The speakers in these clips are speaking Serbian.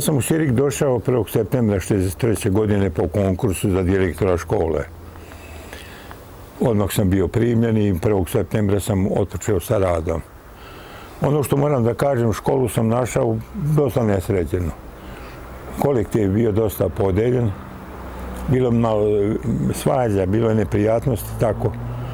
sam u Sirik došao 1. septembra 1963. godine po konkursu za direktora škole. Odmah sam bio primljen i 1. septembra sam otpočeo sa radom. Ono što moram da kažem, školu sam našao dosta nesređeno. Kolektiv je bio dosta podeljen, bilo malo svađa, bilo je neprijatnosti, tako.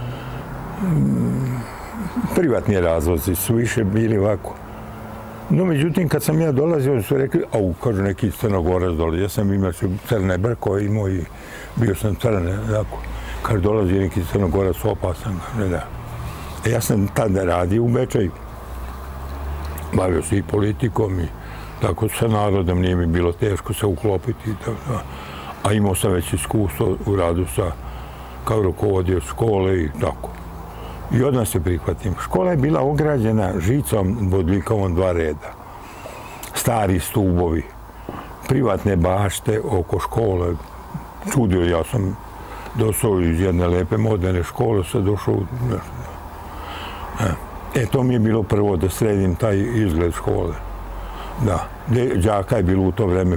Privatni razlozi su više bili ovako. No, međutim, kad sam ja dolazio, su rekli, kažu, neki Crnogorac dolazi. Ja sam imao crne brko i moj, bio sam crne, tako. Kaže, dolazi neki Crnogorac, opasan, ne da. Ja sam tada radio u Bečaju. Bavio se i politikom i tako sa narodom, nije mi bilo teško se uklopiti. A imao sam već iskustvo u radu kao rukovodio škole i tako. I odmah se prihvatim. Škola je bila ograđena žicom bodljikavom 2 reda. Stari stubovi, privatne bašte oko škole. Čudio, ja sam došao iz jedne lepe moderne škole, sad došao u nešto. To mi je bilo prvo da sredim taj izgled škole. Da, đaka je bilo u to vreme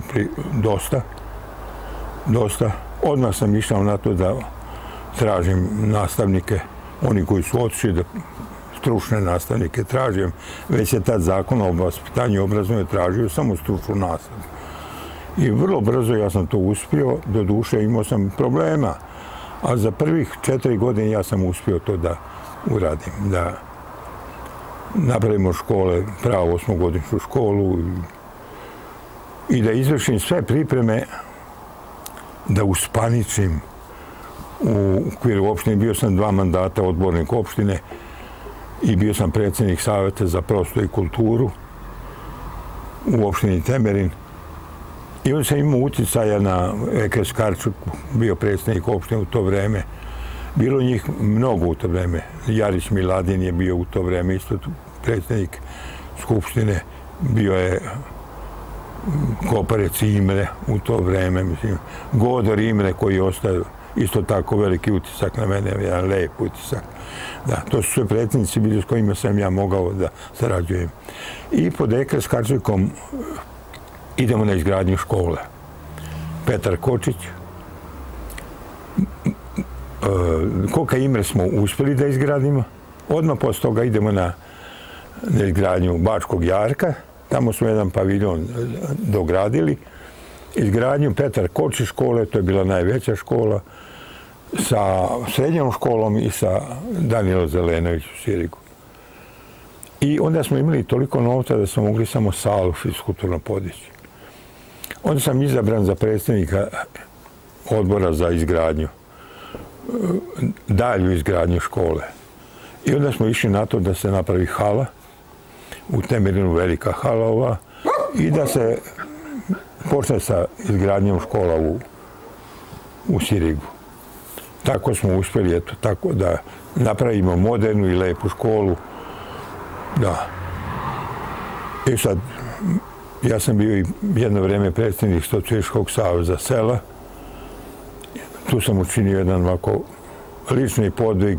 dosta. Odmah sam išao na to da tražim nastavnike, oni koji su otišli, da stručne nastavnike tražim. Već je tad zakon o vaspitanju i obrazovanju tražio samo stručnu nastavu. I vrlo brzo ja sam to uspio, do duše imao sam problema, a za prvih 4 godine ja sam uspio to da uradim, da napravimo škole, pravo 8-godišnju školu i da izvršim sve pripreme da uspaničim u okviru opštine. Bio sam 2 mandata odbornik opštine i bio sam predsjednik Saveta za prostor i kulturu u opštini Temerin. I onda sam imao utjecaja na Ekres Karčuk, bio predsjednik opštine u to vreme. Bilo njih mnogo u to vreme. Jarić Miladin je bio u to vreme isto predsjednik Skupštine. Bio je Koparec Imre u to vreme. Godor Imre koji je ostao isto tako veliki utisak na mene, jedan lep utisak. Da, to su sve predsjednici bili s kojima sam ja mogao da sarađujem. I pod Ekres Karčukom idemo na izgradnju škole. Petar Kočić, Koka Imre smo uspjeli da izgradimo. Odmah posle toga idemo na izgradnju Bačkog Jarka. Tamo smo jedan paviljon dogradili. Izgradnju Petar Kočić škole, to je bila najveća škola, sa srednjom školom i sa Danilo Zelenović u Sirigu. I onda smo imali toliko novca da smo mogli samo salu fiskulturno podići. Onda sam izabran za predsjednika odbora za izgradnju, dalju izgradnju škole. I onda smo išli na to da se napravi hala, u Temerinu velika hala ova, i da se počne sa izgradnjom škola u Sirigu. Tako smo uspjeli, eto, tako da napravimo modernu i lepu školu. Da. I sad, ja sam bio i jedno vrijeme predsjednik Socijalističkog saveza sela. Tu sam učinio jedan ovako lični podvig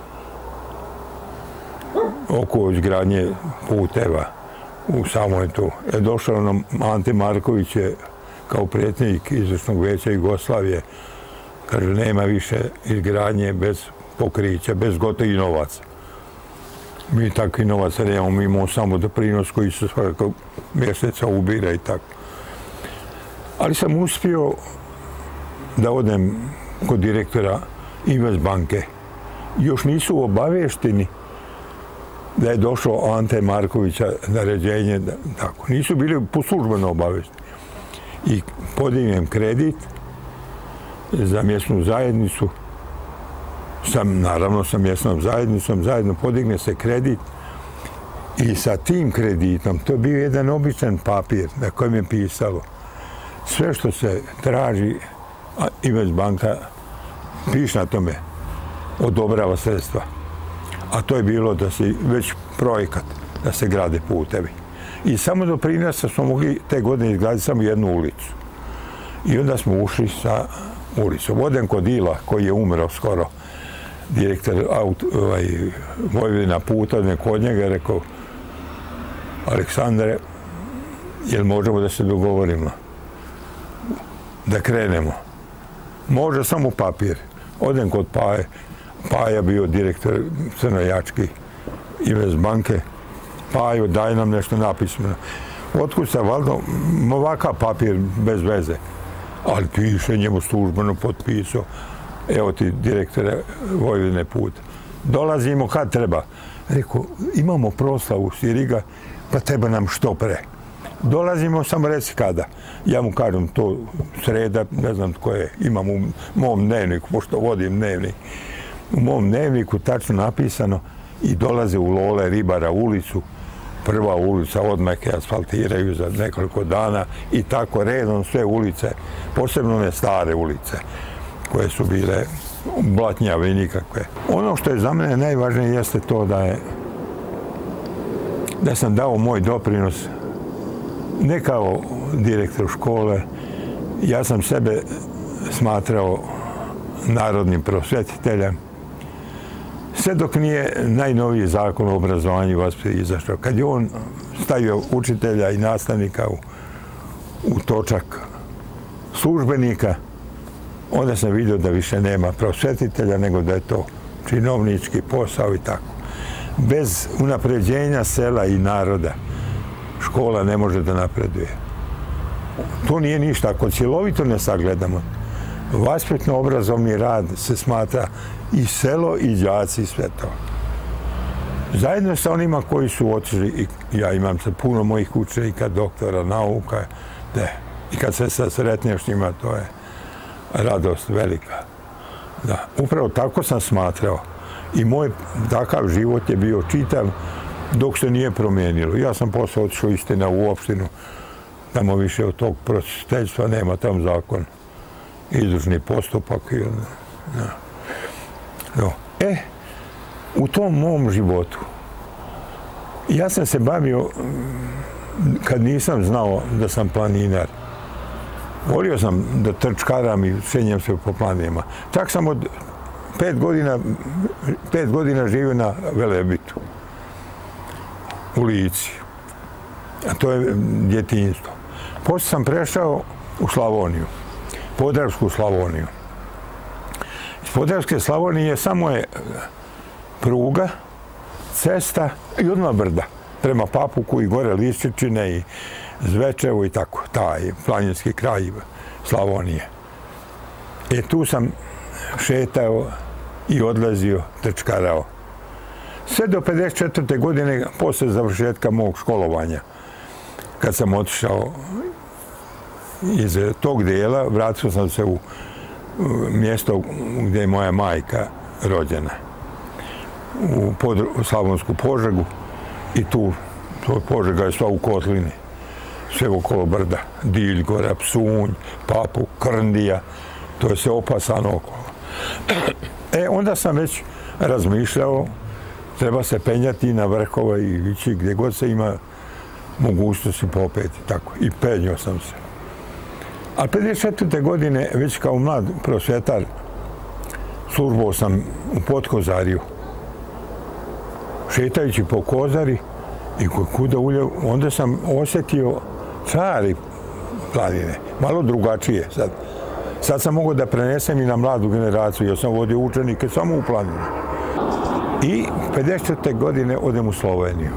oko izgradnje puteva u samoj tu. Došao nam Ante Marković je kao predsjednik Izvršnog veća Jugoslavije. Kaže, nema više izgradnje bez pokrića, bez gotovih novaca. Mi takvi novaca nemamo, mi imamo samo doprinos koji se svakako mjeseca ubira i tako. Ali sam uspio da odem kod direktora Investbanke. Još nisu obavešteni da je došao Ante Markovića naređenje, tako. Nisu bili po službeno obavešteni. I podignem kredit za mjesnu zajednicu, naravno sa mjesnom zajednicom, zajedno podigne se kredit i sa tim kreditom, to je bio jedan običan papir na kojem je pisalo sve što se traži, Investbanka piše na tome, odobrava sredstva. A to je bilo da se već projekat, da se grade putevi. I samo do prinosa smo mogli te godine izgraditi samo jednu ulicu. I onda smo ušli sa ulicom. Odem kod Ila, koji je umro skoro, direktor Vojvodina puta, kod njega je rekao, Aleksandre, Jel možemo da se dogovorimo? Da krenemo. Može samo papir. Odem kod Paje. Paja bio direktor Crnojački Investbanke. Pajo, daj nam nešto napismeno. Otkud se, valjda, ovakav papir bez veze. Ali piše, njemu službeno potpisao. Evo ti, direktore Vojvodine put. Dolazimo kad treba. Rekao, imamo proslavu Siriga, pa treba nam što pre. Dolazimo, samo reci kada. Ja mu kažem, to sreda, ne znam tko je, imam u mom dnevniku, pošto vodim dnevnik. U mom dnevniku tačno napisano i dolaze u Lole Ribara ulicu, prva ulica, odmah je asfaltiraju za nekoliko dana i tako redom sve ulice, posebno one stare ulice koje su bile blatnjave i nikakve. Ono što je za mene najvažnije jeste to da sam dao moj doprinos ne kao direktor škole, ja sam sebe smatrao narodnim prosvetiteljem, sve dok nije najnoviji zakon o obrazovanju i vaspitanju izašao. Kad je on stavio učitelja i nastavnika u točak službenika, onda sam vidio da više nema prosvetitelja, nego da je to činovnički posao i tako. Bez unapređenja sela i naroda škola ne može da napreduje. To nije ništa. Ako cjelovito ne sagledamo, vaspitno-obrazovni rad se smatra i selo i đaci i sve to. Zajedno sa onima koji su otišli, ja imam se puno mojih učenika, doktora nauka, i kad se sretneš s njima, to je radost velika. Da, upravo tako sam smatrao. I moj takav život je bio čitav dok se nije promijenilo. Ja sam posle otišao istina u opštinu, tamo više od tog prosvjetiteljstva nema, tam zakon, izvršni postupak. U tom mom životu ja sam se bavio, kad nisam znao da sam planinar, volio sam da trčkaram i šenjem se po planinama. Čak sam od 5 godina živio na Velebitu, u Lici. A to je djetinjstvo. Poslije sam prešao u Slavoniju, Podravsku Slavoniju. Iz Podravske Slavonije samo je pruga, cesta i odmah brda. Prema Papuku i gore Liščičine i Zvečevo i tako. Taj planinski kraj Slavonije. Tu sam šetao i odlazio, trčkarao. Sve do 54. godine, posle završetka mog školovanja, kad sam otišao iz tog dijela, vratio sam se u mjesto gdje je moja majka rođena, u Slavonsku Požegu, i tu Požega je sva u kotlini, sve okolo brda, Dilj, Gora, Psunj, Papuk, Krndija, to je sve opasano okolo. Onda sam već razmišljao, treba se penjati na vrhove i ići gdje god se ima mogućnosti popeti, tako. I penjao sam se. A 54. godine, već kao mlad prosvjetar, službao sam u Podkozariju. Šetajući po Kozari i kuda ulje, onda sam osjetio čari planine, malo drugačije sad. Sad sam mogao da prenesem i na mladu generaciju, jer sam vodio učenike samo u planinu. I 54. godine odem u Sloveniju.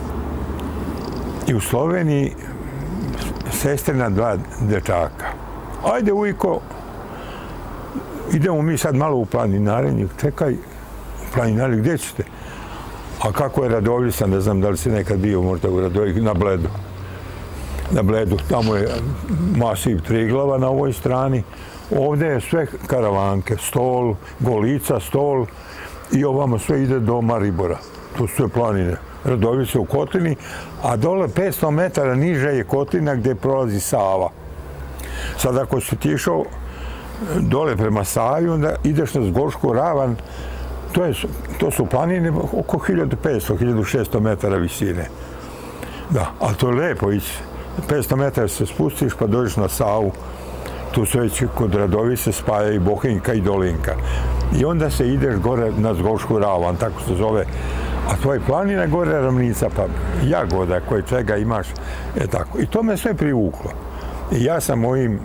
I u Sloveniji sestrina 2 dečaka. Ajde, ujko, idemo mi sad malo u planinarenje. Čekaj, u planinarenje, gdje ćete? A kako je Radovljica, ne znam da li si nekad bio možda u Radovljici, na Bledu. Na Bledu, tamo je masiv Triglava na ovoj strani. Ovdje je sve karavanke, Stol, Golica, Stol i ovamo sve ide do Maribora. To su sve planine. Radovljica u kotlini, a dole 500 metara niže je kotlina gdje prolazi Sava. Sad ako si ti išao dole prema Savi, onda ideš na Zgoršku ravan, to su planine oko 1500-1600 metara visine. Da, ali to je lijepo ići. 500 metara se spustiš pa dođeš na Savu. Tu se već kod Radovice spaja i Bohinjka i Dolinka. I onda se ideš gore na Zgorsku ravan, tako se zove A tvoje planine gore ravnica, pa jagoda koje čega imaš, tako. I to me sve privuklo. I ja sam mojim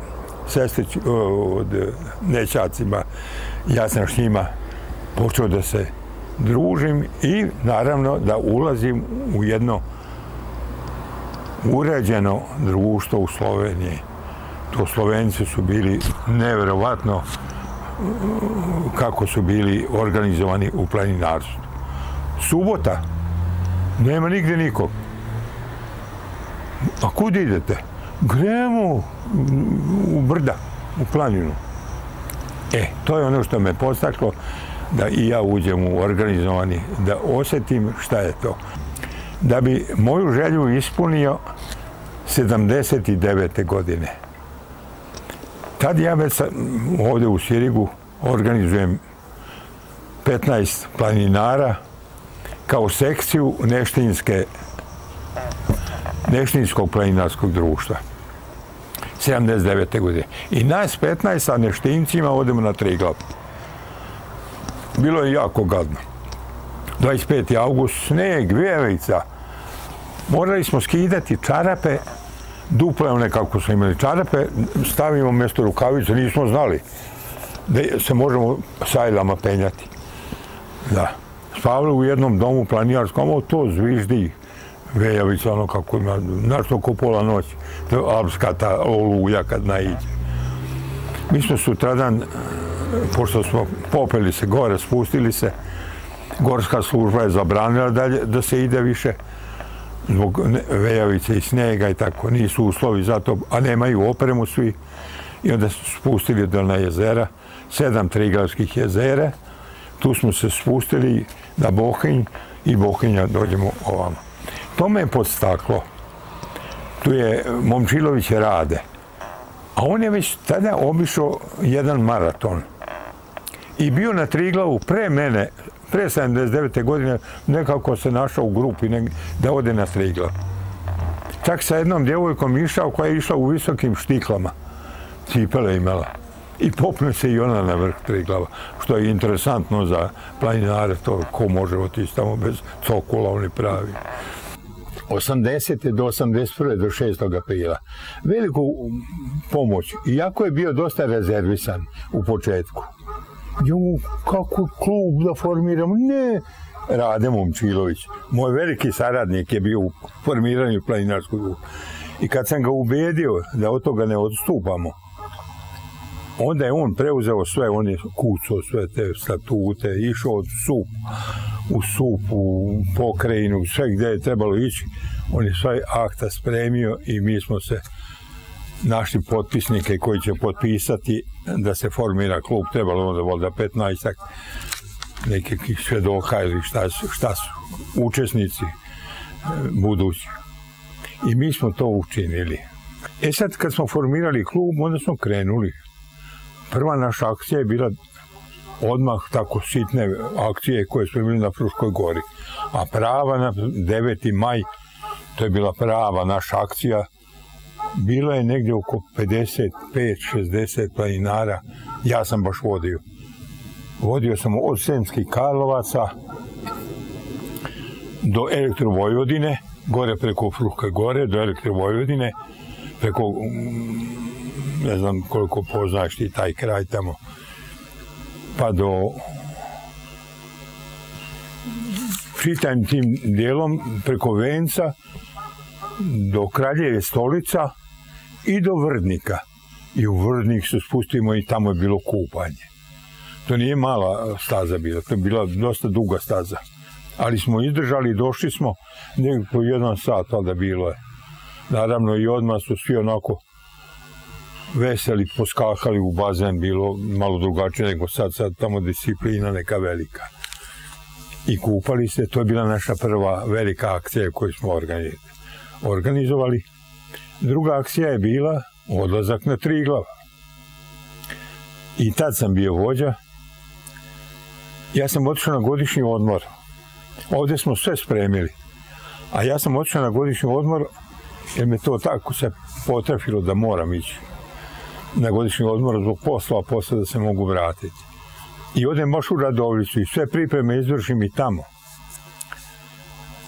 nećacima, ja sam s njima počeo da se družim i naravno da ulazim u jedno uređeno društvo u Sloveniji. To Slovenci su bili nevjerovatno kako su bili organizovani u planinarstvu. Subota, nema nigde nikog. A kud idete? Gremo u brda, u planinu. To je ono što me podstaklo da i ja uđem u organizovani, da osjetim šta je to. Da bi moju želju ispunio 79. godine. Tad ja već ovdje u Sirigu organizujem 15 planinara kao sekciju Neštinskog planinarskog društva. 79. godine. I nas 15 sa Neštincima odemo na Triglav. Bilo je jako gadno. 25. august, sneg, vjevica. Morali smo skidati čarape, duple one kako smo imali čarape, stavimo mjesto rukavice, nismo znali da se možemo sajlama penjati. Da. Spavali u jednom domu planinarskom, to zviždi, vejavica, ono kako ima, znaš oko pola noći, to je alpska ta oluja kad naiđe. Mi smo sutradan, pošto smo popeli se gore, spustili se, gorska služba je zabranila dalje da se ide više, zbog vejavice i snega i tako, nisu uslovi za to, a nemaju opremu svi. I onda su spustili na jezera, 7 triglavskih jezera, tu smo se spustili na Bohinj i Bohinja dođemo ovamo. To me je podstaklo. Tu je Momčilović Rade, a on je već tada obišao jedan maraton i bio na Triglavu pre mene, pre 79. godine, nekako se našao u grupi da ode na Triglav. Čak sa jednom djevojkom išao koja je išla u visokim štiklama, cipele imala. I popne se i ona na vrh Triglava, što je interesantno za planinare, to ko može otići tamo bez cokula, oni pravi. 80. do 81. do 6. aprila. Veliku pomoć, iako je bio dosta rezervisan u početku. Kako klub da formiramo? Ne, Rade Momčilović. Moj veliki saradnik je bio u formiranju planinarskog grupa. I kad sam ga ubedio da od toga ne odstupamo, onda je on preuzeo sve, on je kucao sve te statute, išao od u SUP, u pokrajinu, sve gdje je trebalo ići. On je sve akta spremio i mi smo se našli potpisnike koji će potpisati da se formira klub. Trebalo onda valjda 15-ak nekih svedoka ili šta su učesnici budući. I mi smo to učinili. Sad kad smo formirali klub, onda smo krenuli. Prva naša akcija je bila odmah tako sitne akcije koje smo imali na Fruškoj gori. A prava na 9. maj, to je bila prava naša akcija, bila je negdje oko 55-60 planinara. Ja sam baš vodio. Vodio sam od Sremskih Karlovaca do Elektrovojvodine, gore preko Fruške gore, do Elektrovojvodine, preko, ne znam koliko poznaš ti taj kraj tamo, pa do čitavim tim dijelom preko Venca, do Kraljeve Stolica i do Vrdnika. I u Vrdnik se spustimo i tamo je bilo kupanje. To nije mala staza bila, to je bila dosta duga staza. Ali smo izdržali i došli smo negdje po 1 sat, ali da bilo je. Naravno i odmah su svi onako veseli, poskakali u bazen, bilo malo drugačije nego sad tamo disciplina neka velika. I kupali se, to je bila naša prva velika akcija koju smo organizovali. Druga akcija je bila odlazak na Triglav. I tad sam bio vođa. Ja sam otišao na godišnji odmor. Ovdje smo sve spremili. A ja sam otišao na godišnji odmor jer me to tako se potrefilo da moram ići na godišnji odmor zbog posla, a posle da se mogu vratiti. I odem baš u Radovlicu i sve pripreme izvršim i tamo.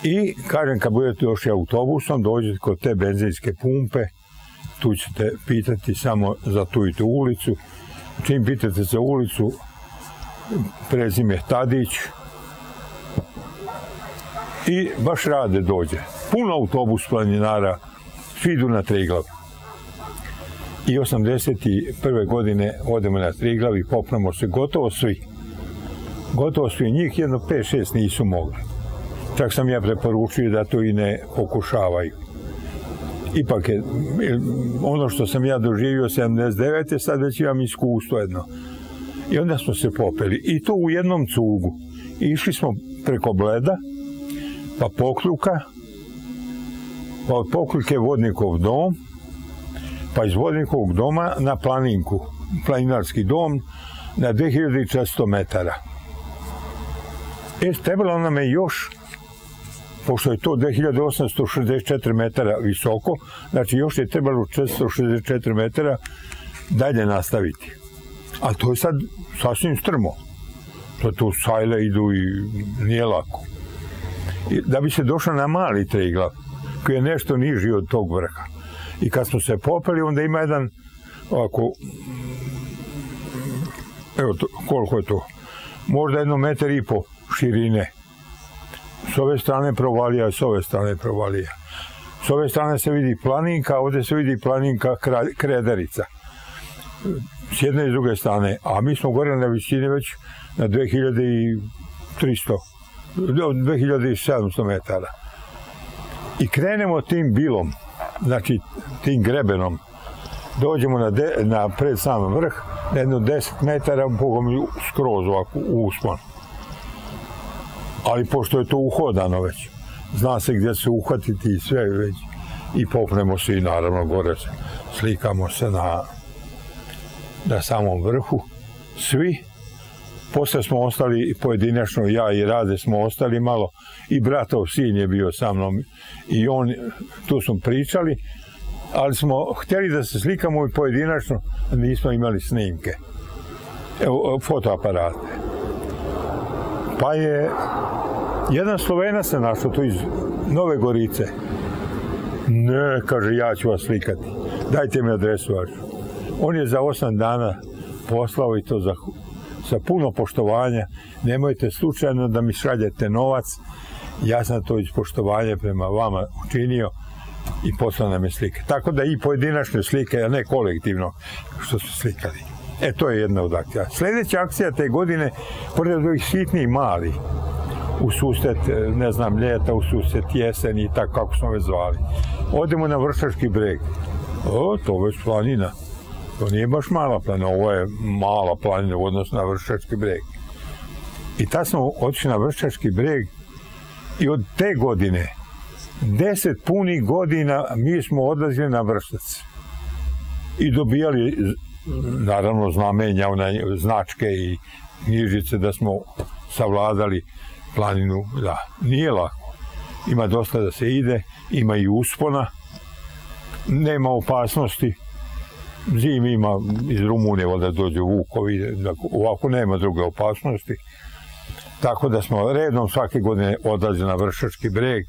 I kažem, kad budete došli autobusom, dođete kod te benzinske pumpe, tu ćete pitati samo za tu i tu ulicu. Čim pitate za ulicu, prezime Tadić i baš rade dođe. Puno autobus planinara, svi idu na Triglav. I 81. godine odemo na Triglav i popnemo se gotovo svi. Gotovo svi, njih jedno 5-6 nisu mogli. Čak sam ja preporučio da to i ne pokušavaju. Ipak je, ono što sam ja doživio 79. sad već imam iskustvo jedno. I onda smo se popeli. I to u jednom cugu. Išli smo preko Bleda, pa Pokljuka, pa od Pokljuke Vodnikov dom, pa iz Vodnikovog doma na Planinku, planinarski dom, na 2400 metara. Trebalo nam je još, pošto je to 2864 metara visoko, znači još je trebalo 464 metara dalje nastaviti. A to je sad sasvim strmo. Tu sajle idu i nije lako. Da bi se došlo na mali Triglav, koji je nešto niži od tog vrha. I kad smo se popeli, onda ima jedan, ovako, evo koliko je to, možda 1,5 metra širine. S ove strane provalija, s ove strane provalija. S ove strane se vidi planinka, ovdje se vidi planinka Krederica. S jedne i s druge strane, a mi smo gore na visini već na 2700 metara. I krenemo tim bilom, znači tim grebenom, dođemo na pred sam vrh, na jedno 10 metara, bogom skroz ovako u uspon. Ali pošto je to uhodano već, zna se gdje se uhvatiti i sve već, i popnemo se i naravno gore se, slikamo se na samom vrhu, svi. Posle smo ostali pojedinačno, ja i Rade smo ostali malo, i bratov sin je bio sa mnom i on, tu smo pričali, ali smo htjeli da se slikamo i pojedinačno, nismo imali snimke, fotoaparate. Pa je jedan Slovenac se našao tu iz Nove Gorice. Ne, kaže, ja ću vas slikati, dajte mi adresu vašu. On je za 8 dana poslao i to sa puno poštovanja. Nemojte slučajno da mi šaljete novac. Ja sam to iz poštovanja prema vama učinio i poslao nam je slike. Tako da i pojedinačne slike, a ne kolektivno što su slikali. To je jedna od akcija. Sljedeća akcija te godine, pored ovih sitnih mali, u susret, ne znam, ljeta, u susret jeseni i tako kako smo već zvali. Odemo na Vršački breg. To već planina. To nije baš mala planina, ovo je mala planina u odnosu na Vršački breg. I tad smo otišli na Vršački breg i od te godine, 10 punih godina, mi smo odlazili na Vršac. I dobijali, naravno, znamenja, značke i knjižice da smo savladali planinu. Da, nije lako. Ima dosta da se ide, ima i uspona, nema opasnosti. Zimi ima iz Rumunije da dođu vukovi, ovako nema druge opasnosti. Tako da smo redom svake godine odlazili na Vršački breg,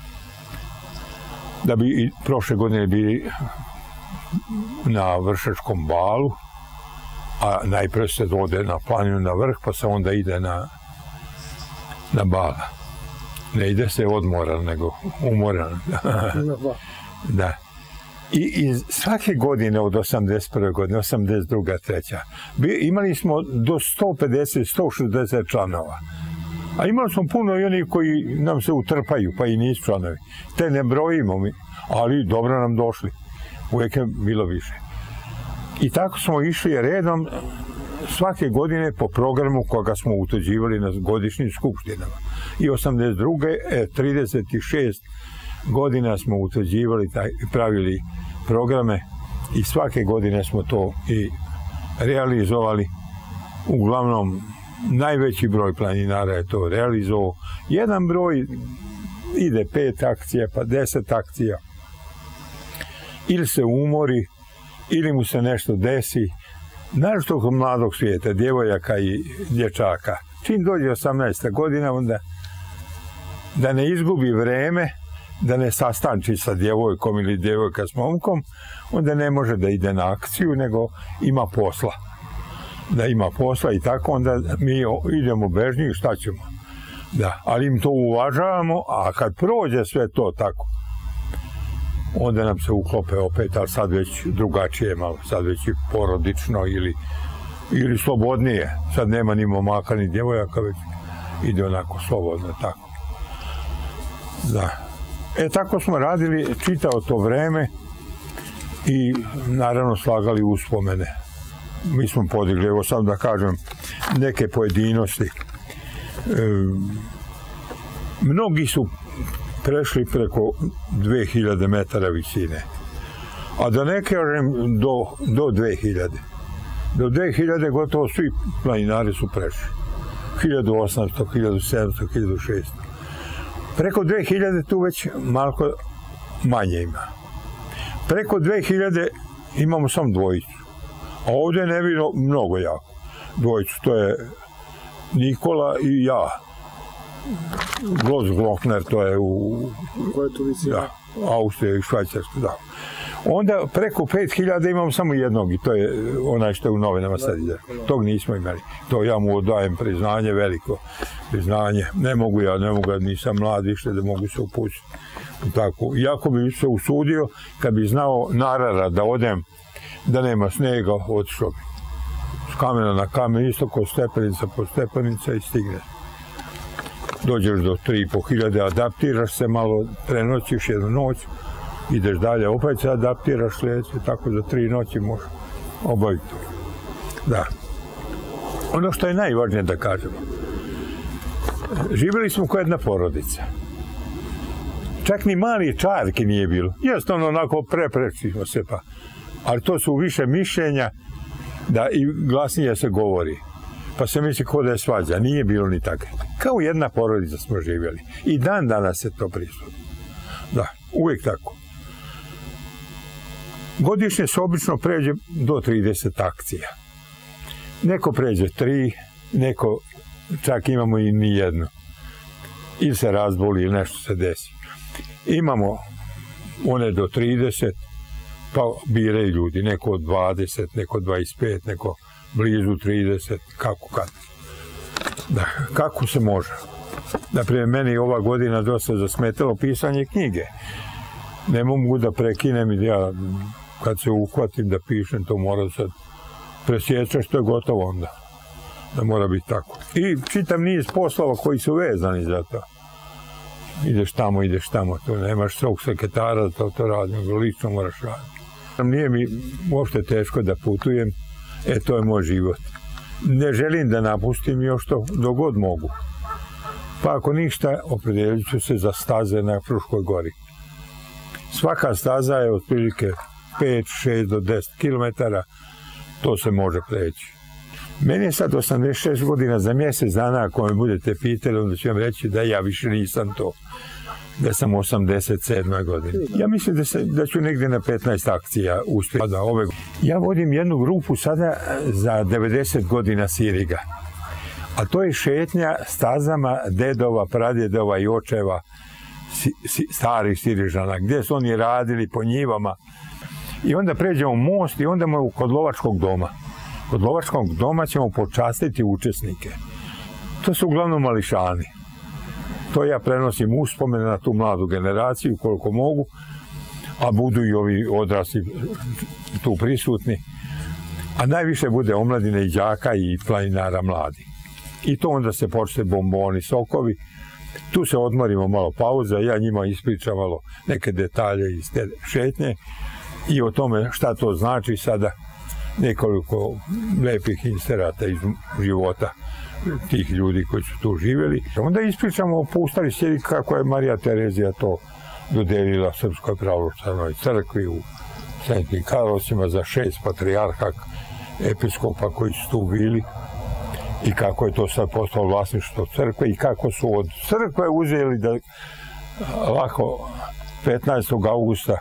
da bi i prošle godine bili na Vršačkom balu, a najprije se ode na planinu na vrh, pa se onda ide na bala. Ne ide se odmoran, nego umoran. Da. I svake godine od 81. godine, 82. 3. imali smo do 150-160 članova. A imali smo puno i oni koji nam se utrpaju, pa i nisu članovi. Te ne brojimo mi, ali dobro nam došli. Uvijek je bilo više. I tako smo išli redom svake godine po programu koga smo utvrđivali na godišnjim skupštinama. I 82. 36 godina smo utvrđivali, pravili programe i svake godine smo to i realizovali. Uglavnom, najveći broj planinara je to realizovao. Jedan broj ide 5 akcija, pa 10 akcija. Ili se umori, ili mu se nešto desi. Naravno kod mladog svijeta, djevojaka i dječaka. Čim dođe 18. godina, onda da ne izgubi vreme, da ne sastanči sa djevojkom ili djevojka s momkom, onda ne može da ide na akciju, nego ima posla. Da ima posla i tako, onda mi idemo bežnije, šta ćemo? Da, ali im to uvažavamo, a kad prođe sve to tako, onda nam se uklope opet, ali sad već drugačije malo, sad već i porodično ili slobodnije. Sad nema ni momaka ni djevojaka, već ide onako slobodno, tako. Da. Tako smo radili čitavo to vreme i naravno slagali uspomene. Mi smo podigli, evo sam da kažem, neke pojedinosti. Mnogi su prešli preko 2000 metara visine, a da ne kažem do 2000. Do 2000 gotovo svi planinari su prešli. 1800, 1700, 1600. Preko 2000 tu već malko manje ima. Preko 2000 imamo samo dvojicu. A ovdje ne vidim mnogo jako. Dvojicu, to je Nikola i ja. Grossglockner, to je u... Koja je to visina? Da, Austrija i Švajcarska, da. Onda preko 5000 imamo samo jednog i to je onaj što je u novinama sad ide. Tog nismo imali. To ja mu odajem priznanje, veliko priznanje. Ne mogu ja, nisam mlad više da mogu se upustiti. Tako. Iako bi se usudio, kad bi znao narara da odem, da nema snega, otišao bi. S kamena na kamen, isto ko stepenica po stepenica i stigne. Dođeš do 3500, adaptiraš se malo, prenoćiš jednu noć, ideš dalje, opet se adaptiraš sljedeće, tako za 3 noći možeš obaviti. Da. Ono što je najvažnije da kažemo, živjeli smo kao jedna porodica. Čak ni mali čarki nije bilo. Jeste onako preprečimo se pa. Ali to su više mišljenja da i glasnije se govori. Pa se misli ko da je svađa. Nije bilo ni tako. Kao jedna porodica smo živjeli. I dan danas se to prisutno. Da, uvijek tako. Godišnje se obično pređe do 30 akcija. Neko pređe 3, neko čak imamo i ni jedno. Ili se razboli ili nešto se desi. Imamo one do 30, pa biraju ljudi. Neko od 20, neko 25, neko blizu 30, kako kad. Da, kako se može. Naprimjer, meni ova godina dosta zasmetalo pisanje knjige. Ne mogu da prekinem i ja kad se uhvatim da pišem, to mora sad presječaš, to je gotovo onda. Da mora biti tako. I čitam niz poslova koji su vezani za to. Ideš tamo, tu nemaš svog sekretara da to radi, nego lično moraš raditi. Nije mi uopšte teško da putujem, to je moj život. Ne želim da napustim još to dok god mogu. Pa ako ništa, opredelit ću se za staze na Fruškoj gori. Svaka staza je otprilike 5, 6 do 10 km, to se može preći. Meni je sad 86 godina, za mjesec dana, ako me budete pitali, onda ću vam reći da ja više nisam to. Da sam 87. godine. Ja mislim da ću negdje na 15 akcija uspjeti. Ja vodim jednu grupu sada za 90 godina Siriga. A to je šetnja stazama dedova, pradjedova i očeva starih Sirižana, gdje su oni radili po njivama. I onda pređemo most i onda kod lovačkog doma. Kod lovačkog doma ćemo počastiti učesnike. To su uglavnom mališani. To ja prenosim uspomene na tu mladu generaciju koliko mogu, a budu i ovi odrasli tu prisutni. A najviše bude omladine i đaka i planinara mladi. I to onda se počne bomboni, sokovi. Tu se odmorimo malo pauza, ja njima ispričam malo neke detalje iz te šetnje i o tome šta to znači sada, nekoliko lepih inserata iz života tih ljudi koji su tu živjeli. Onda ispričamo o Pustavi sjedi kako je Marija Terezija to dodelila Srpskoj pravoslavnoj crkvi u Svetnim Karlovcima za 6 patrijarha episkopa koji su tu bili i kako je to sad postalo vlasništvo crkve i kako su od crkve uzeli da lako 15. augusta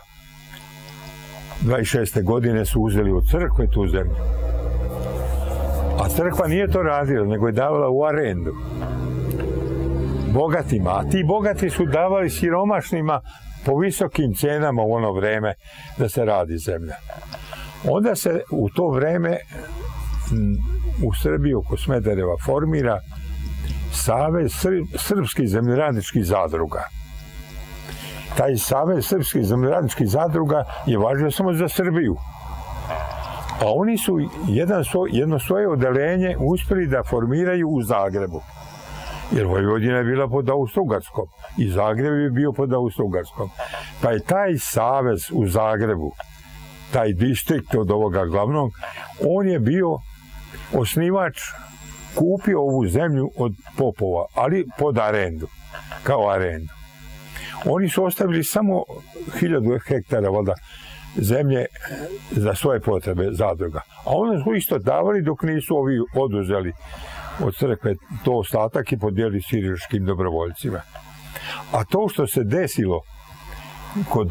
26. godine su uzeli od crkve tu zemlju. A crkva nije to radila, nego je davala u arendu. bogatima, a ti bogati su davali siromašnima po visokim cenama u ono vreme da se radi zemlja. Onda se u to vreme u Srbiji oko Smedereva formira Savez srpskih zemljoradničkih zadruga. Taj Savez srpskih zemljoradničkih zadruga je važio samo za Srbiju. A oni su jedno svoje odeljenje uspjeli da formiraju u Zagrebu. Jer Vojvodina je bila pod Austro-Ugarskom i Zagreb je bio pod Austro-Ugarskom. Pa je taj savez u Zagrebu, taj distrikt od ovoga glavnog, on je bio osnivač, kupio ovu zemlju od popova, ali pod arendu, kao arendu. Oni su ostavili samo 1000 hektara voda zemlje za svoje potrebe zadruga. A onda su isto davali dok nisu ovi oduzeli od crkve to ostatak i podijelili sirijskim dobrovoljcima. A to što se desilo kod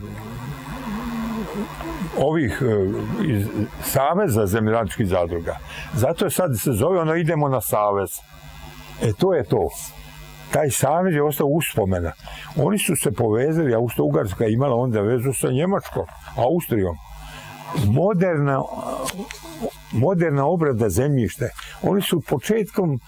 ovih iz Saveza zemljoradničkih zadruga, zato sad se zove ono idemo na savez. To je to. Taj savez je ostao uspomena. Oni su se povezali, Austro-Ugarska je imala onda vezu sa Njemačkom, Austrijom. Moderna obrada zemljište. Oni su početkom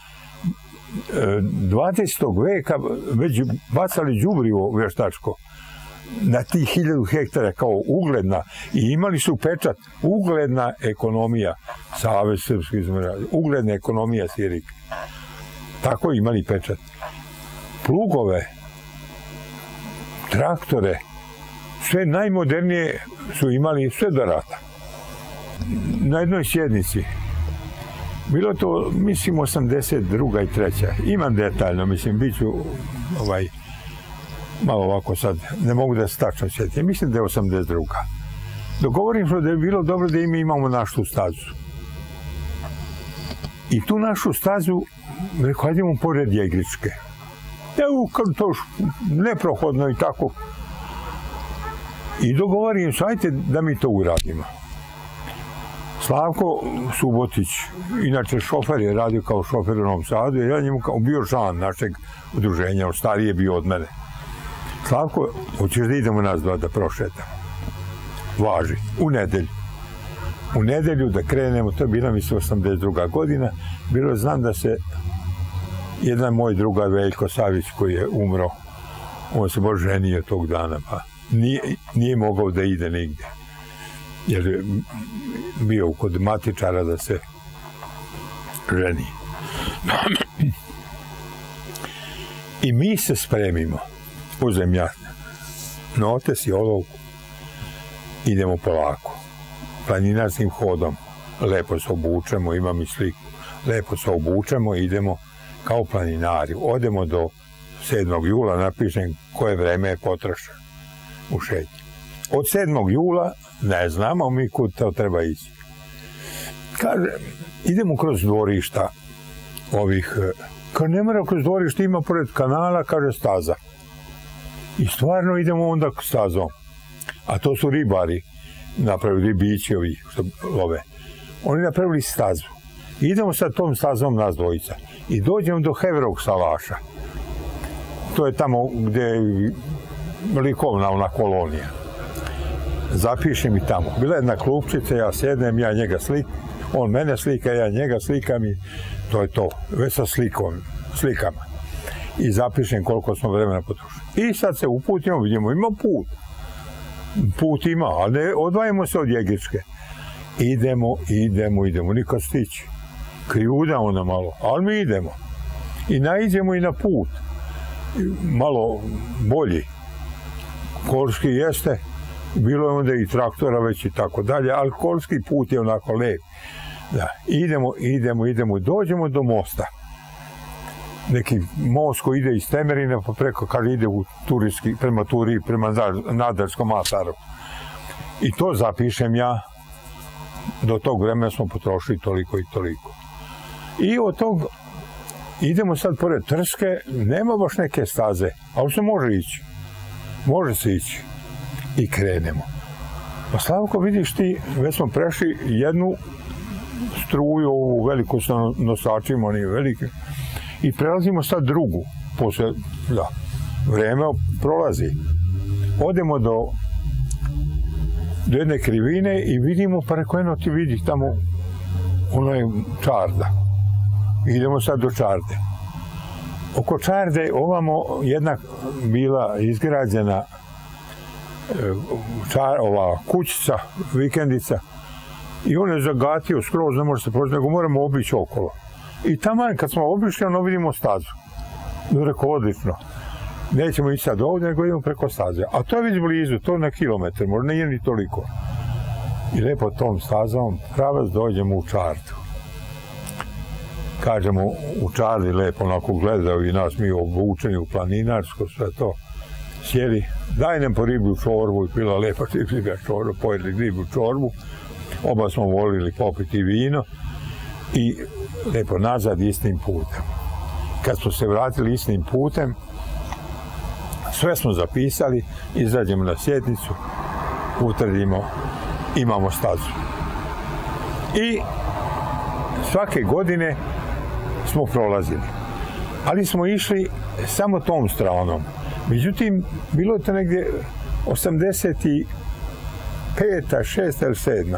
20. veka već bacali đubrivo vještačko na tih 1000 hektara kao ugledna i imali su pečat ugledna ekonomija Savez srpskih zemljoradničkih, ugledna ekonomija Sirik. Tako imali pečat. Plugove, traktore, sve najmodernije su imali sve do rata. Na jednoj sjednici, bilo to, mislim, 82. i 3. Imam detaljno, mislim, bit ću malo ovako sad, ne mogu da se tačno sjetim, mislim da je 82. Dogovorim se da je bilo dobro da imamo našu stazu. I tu našu stazu, rekao, hajdemo pored Jegričke. To neprohodno i tako. I dogovorim se, ajte da mi to uradimo. Slavko Subotić, inače šofer je radio kao šofer u Novom Sadu, jer ja njemu bio član našeg udruženja, on stariji je bio od mene. Slavko, hoćeš da idemo nas dva da prošetamo? Važi, u nedelju. U nedelju da krenemo, to je bila mi se 82. godina, bilo znam da se jedan moj drugar Veljko Savić koji je umro, on se baš ženio tog dana, pa nije mogao da ide nigdje. Jer je bio kod matičara da se ženi. I mi se spremimo u zemljaku. Notes i olovku. Idemo polako. Planinarskim hodom. Lepo se obučemo, imam i sliku. Lepo se obučemo i idemo kao planinari. Odemo do 7. jula, napišem koje vreme je potrošeno u šetnji. Od 7. jula ne znamo mi kud to treba ići. Kaže, idemo kroz dvorišta ovih, kad ne mora kroz dvorišta, ima pored kanala, kaže staza. I stvarno idemo onda stazom. A to su ribari napravili, ribići ovi što love. Oni napravili stazu. Idemo sa tom stazom nas dvojica. I dođemo do Heverovog salaša. To je tamo gdje je likovna ona kolonija. Zapišem i tamo. Bila jedna klupčica, ja sjednem, ja njega slikam, on mene slika, ja njega slikam i to je to. Već sa slikama. I zapišem koliko smo vremena potrošili. I sad se uputimo, vidimo, ima put. Put ima, ali ne odvajamo se od Jegričke. Idemo, nikad stići. Krivuda ona malo, ali mi idemo. I naiđemo i na put. Malo bolji. Kolski jeste, bilo je onda i traktora već i tako dalje, ali kolski put je onako lep. Da, idemo, dođemo do mosta. Neki most koji ide iz Temerina, pa preko, kaže, ide u Turijski, prema Turiji, prema Nadarskom Asaru. I to zapišem ja, do tog vremena smo potrošili toliko i toliko. I od tog idemo sad pored Trske, nema baš neke staze, ali se može ići. Može se ići. I krenemo. Pa Slavko, vidiš ti, već smo prešli jednu struju, ovu veliku sa nosačima, oni veliki, i prelazimo sad drugu. posle, da, vreme prolazi. Odemo do jedne krivine i vidimo, pa reko, eno ti vidi tamo, ono je čarda. Idemo sad do čarde. Oko čarde ovamo jedna bila izgrađena ova kućica, vikendica, i on je zagatio skroz, ne može se proći, nego moramo obići okolo. I tamo kad smo obišli, ono vidimo stazu. Rekao, odlično. Nećemo ići sad ovdje, nego idemo preko staze. A to je već blizu, to je na kilometar, možda nije ni toliko. I lepo tom stazom pravac dođemo u čardu. Kažemo, u čardi lepo onako gledao i nas mi obučeni u planinarsko, sve to. Sjeli, daj nam po riblju čorbu, i pila lepa riblja čorba, pojedli riblju čorbu. Oba smo volili popiti vino i lepo nazad istim putem. Kad smo se vratili istim putem, sve smo zapisali, izađemo na sjednicu, utvrdimo, imamo stazu. I svake godine smo prolazili, ali smo išli samo tom stranom. Međutim, bilo je to negdje 85. 6. ili 7.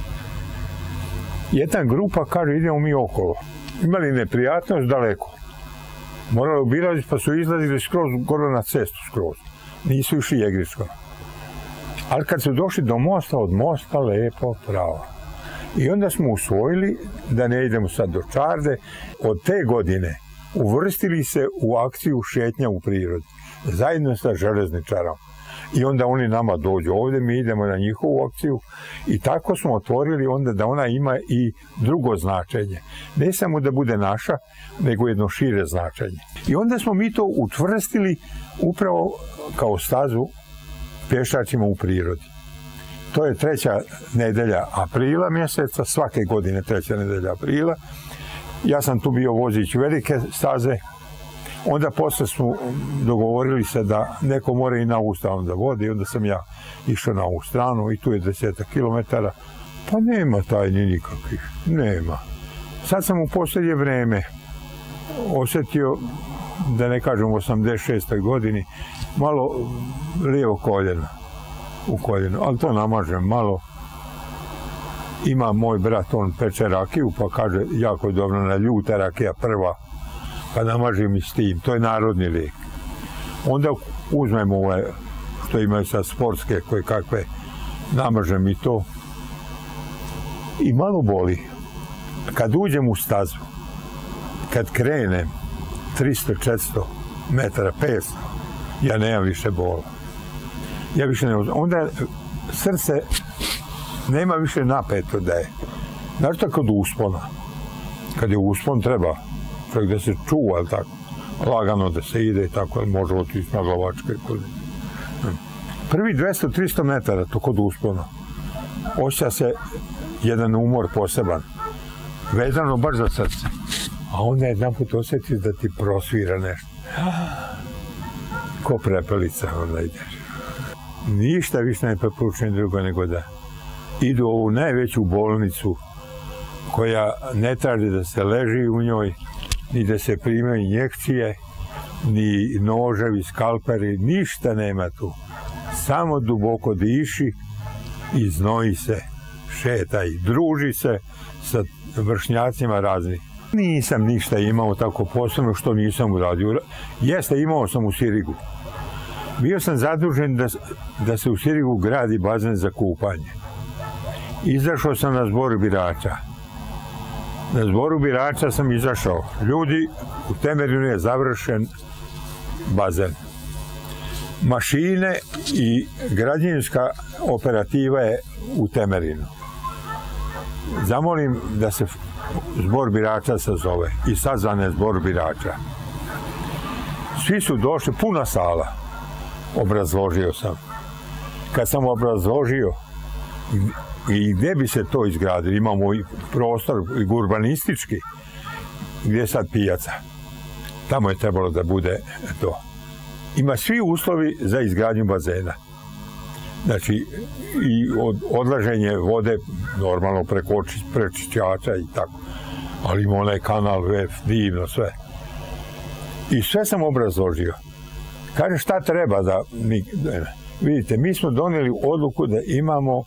Jedna grupa kaže, idemo mi okolo. Imali neprijatnost daleko. Morali obilaziti, pa su izlazili skroz gore na cestu skroz. Nisu išli Jegričkom. Ali kad su došli do mosta, od mosta lepo pravo. I onda smo usvojili da ne idemo sad do čarde. Od te godine uvrstili se u akciju šetnja u prirodi. Zajedno sa železničarom. I onda oni nama dođu ovdje, mi idemo na njihovu akciju i tako smo otvorili onda da ona ima i drugo značenje. Ne samo da bude naša, nego jedno šire značenje. I onda smo mi to utvrstili upravo kao stazu pješačima u prirodi. To je 3. nedelja aprila mjeseca, svake godine 3. nedelja aprila. Ja sam tu bio vozić velike staze. Onda posle smo dogovorili se da neko mora i na ovu stranu da vodi, onda sam ja išao na ovu stranu i tu je 10 kilometara. Pa nema tajni nikakvih, nema. Sad sam u posljednje vreme osjetio, da ne kažem u 86. godini, malo lijevo koljeno, u koljenu, ali to namažem malo. Ima moj brat, on peče rakiju, pa kaže, jako je dobro, na ljuta rakija prva, pa namažem i s tim, to je narodni lijek. Onda uzmemo ove, što imaju sad sportske, koje kakve, namažem i to. I malo boli. Kad uđem u stazu, kad krenem 300-400 metara, 500, ja nemam više bola. Ja više ne uzmem. Onda srce nema više napeto da je. Znaš to kod uspona? Kad je uspon treba čovjek da se čuva, ali tako, lagano da se ide i tako, ali može otići na glavačke. Prvi 200-300 metara, to kod uspona, osjeća se jedan umor poseban, vezano baš za srce. A onda jedan put osjetiš da ti prosvira nešto. Ko prepelica onda ideš. Ništa više ne preporučujem drugo nego da idu u ovu najveću bolnicu koja ne traži da se leži u njoj, ni da se prime injekcije, ni noževi, skalperi, ništa nema tu. Samo duboko diši i znoji se, šetaj, druži se sa vršnjacima raznih. Nisam ništa imao tako posebno što nisam uradio. Jeste, imao sam u Sirigu. Bio sam zadužen da se u Sirigu gradi bazen za kupanje. Izašao sam na zbor birača. Na zboru birača sam izašao. Ljudi, u Temerinu je završen bazen. Mašine i građevinska operativa je u Temerinu. Zamolim da se zbor birača sazove i sazvane zbor birača. Svi su došli, puna sala. Obrazložio sam. Kad sam obrazložio i gdje bi se to izgradilo, imamo i prostor i urbanistički, gdje je sad pijaca. Tamo je trebalo da bude to. Ima svi uslovi za izgradnju bazena. Znači, i odlaženje vode, normalno preko prečišćača i tako. Ali ima onaj kanal, divno sve. I sve sam obrazložio. Kaže šta treba da mi... Vidite, mi smo donijeli odluku da imamo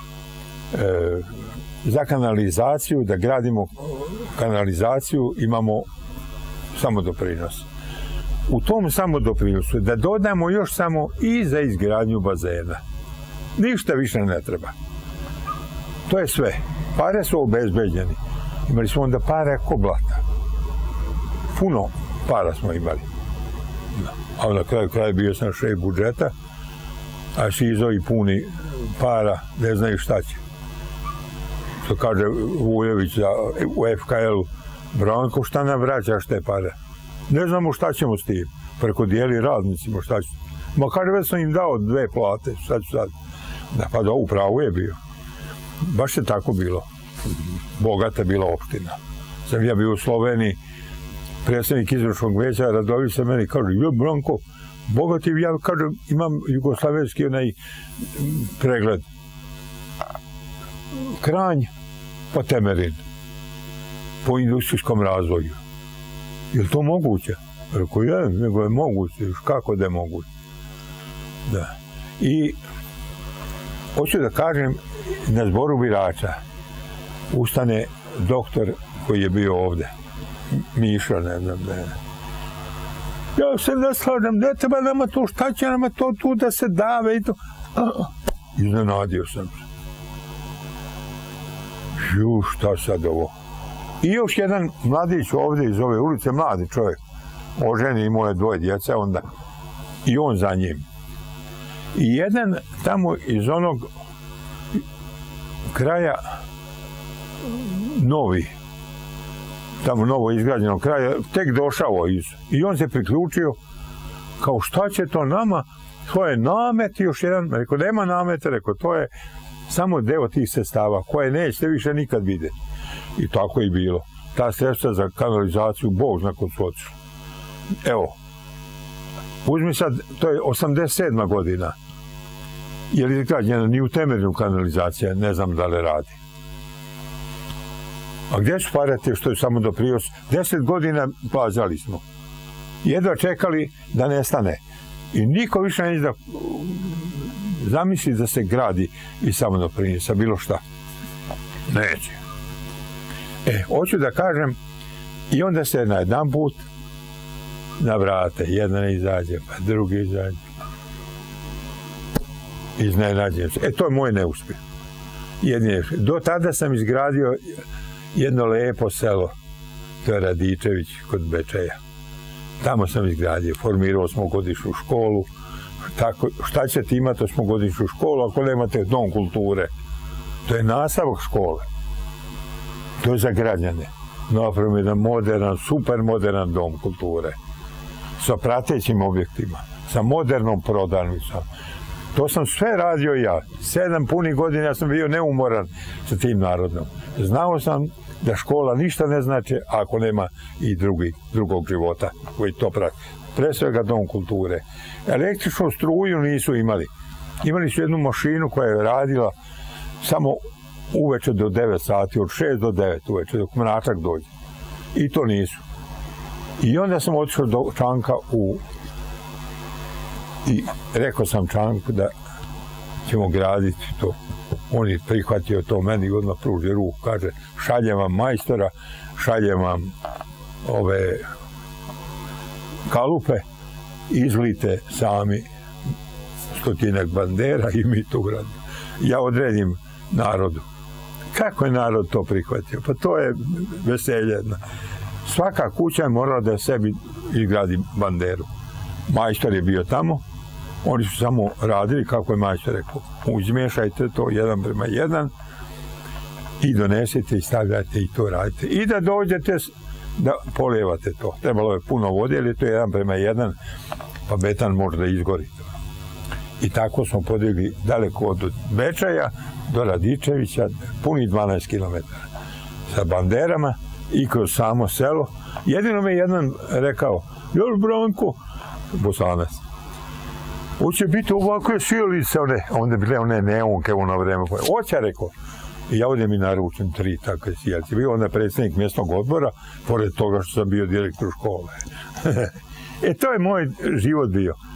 za kanalizaciju, da gradimo kanalizaciju, imamo samodoprinos. U tom samodoprinosu da dodamo još samo i za izgradnju bazena. Ništa više ne treba. To je sve. Pare su obezbeđeni. Imali smo onda pare ko blata. Puno para smo imali. A na kraju kraja bio sam šef budžeta, a šizovi puni para, ne znaju šta će. Što kaže Vujović u FKL-u, Branko, šta nam vraćaš te pare? Ne znamo šta ćemo s tim. Preko dijeli radnicima, šta će. Ma kaže, već sam im dao 2 plate, šta ću sad? Da, pa da, upravo je bio. Baš je tako bilo. Bogata bila opština. Sam ja bio u Sloveniji, predsjednik izvršnog veća, radovi se meni, kaže, Branko, bogati, ja kažem, imam jugoslavenski onaj pregled. Kranj, pa Temerin, po industrijskom razvoju. Je li to moguće? Rekao, je, nego je moguće, još kako da je moguće. Da. I hoću da kažem, na zboru birača ustane doktor koji je bio ovde, Miša, ne znam da je. Ja se ne slažem, ne treba nama to, šta će nama to tu da se dave i to. Iznenadio sam se. Šta sad ovo? I još jedan mladić ovde iz ove ulice, mladi čovjek, oženi, imao je 2 djece, onda i on za njim. I jedan tamo iz onog kraja novi, tamo novo izgrađenog kraja, tek došao i on se priključio kao šta će to nama, to je namet još jedan, rekao nema nameta, rekao to je samo deo tih sredstava koje nećete više nikad vidjeti. I tako je bilo. Ta sredstva za kanalizaciju, Bog zna kod su otišli. Evo, uzmi sad, to je 87. godina. Je li izgrađena ni u Temerinu kanalizacija, ne znam da li radi. A gdje su pare te što je samo doprinos? 10 godina plaćali smo. Jedva čekali da nestane. I niko više neće da zamisli da se gradi i samo doprinosa, bilo šta. Neće. Hoću da kažem, i onda se na jedan put navrate, jedan izađe, pa drugi izađe. Iznenađujem se. To je moj neuspjeh. Do tada sam izgradio jedno lepo selo, to je Radičević kod Bečeja. Tamo sam izgradio, formirao smo godišnju školu. Tako, šta ćete imati 8-godišnju školu ako nemate dom kulture? To je nastavak škole. To je za građane. Napravimo jedan moderan, super moderan dom kulture. Sa pratećim objektima, sa modernom prodavnicom. To sam sve radio ja. 7 punih godina ja sam bio neumoran sa tim narodom. Znao sam da škola ništa ne znači ako nema i drugog života koji to prati. Pre svega dom kulture. Električnu struju nisu imali. Imali su jednu mašinu koja je radila samo uveče do 9 sati, od 6 do 9 uveče, dok mračak dođe. I to nisu. I onda sam otišao do Čanka i rekao sam Čanku da ćemo graditi to. On je prihvatio to meni i odmah pruži ruku. Kaže, šaljem vam majstora, šaljem vam ove kalupe, izlite sami 100-ak bandera i mi to uradimo. Ja odredim narodu. Kako je narod to prihvatio? Pa to je veselje. Svaka kuća je morala da sebi izgradi banderu. Majstor je bio tamo, oni su samo radili kako je majstor rekao. Izmiješajte to 1:1 i donesete i stavljate i to radite. I da dođete da polijevate to. Trebalo je puno vode, jer je to 1:1, pa betan može da izgori. I tako smo podigli daleko od Bečeja do Radičevića, punih 12 km sa banderama i kroz samo selo. Jedino me jedan rekao, jel Branko, Bosanac, hoće biti ovakve sjelice, onda bile one neonke u ono vreme. Hoće, rekao. I ja ovdje mi naručim 3 takve sjelice. Bio onda predsjednik mjesnog odbora, pored toga što sam bio direktor škole. To je moj život bio.